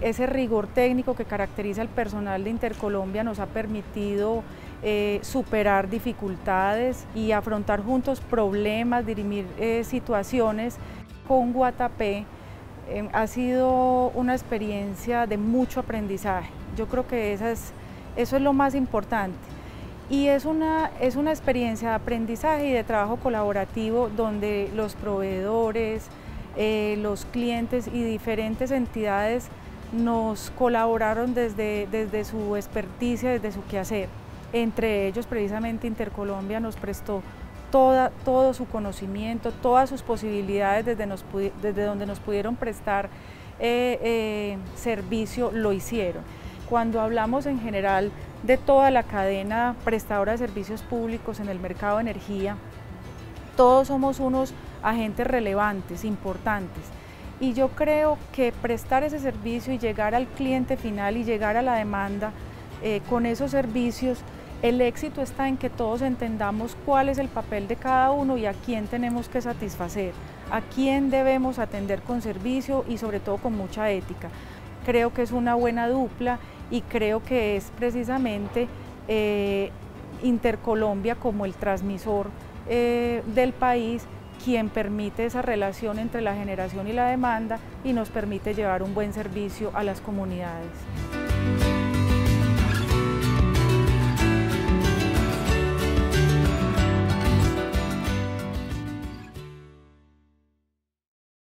ese rigor técnico que caracteriza al personal de Intercolombia nos ha permitido superar dificultades y afrontar juntos problemas, dirimir situaciones. Con Guatapé ha sido una experiencia de mucho aprendizaje. Yo creo que eso es lo más importante. Y es una experiencia de aprendizaje y de trabajo colaborativo donde los proveedores, los clientes y diferentes entidades nos colaboraron desde su experticia, desde su quehacer. Entre ellos, precisamente, Intercolombia nos prestó todo su conocimiento, todas sus posibilidades desde donde nos pudieron prestar servicio, lo hicieron. Cuando hablamos en general de toda la cadena prestadora de servicios públicos en el mercado de energía, todos somos unos agentes relevantes, importantes. Y yo creo que prestar ese servicio y llegar al cliente final y llegar a la demanda con esos servicios, el éxito está en que todos entendamos cuál es el papel de cada uno y a quién tenemos que satisfacer, a quién debemos atender con servicio y sobre todo con mucha ética. Creo que es una buena dupla y creo que es precisamente Intercolombia como el transmisor del país quien permite esa relación entre la generación y la demanda y nos permite llevar un buen servicio a las comunidades.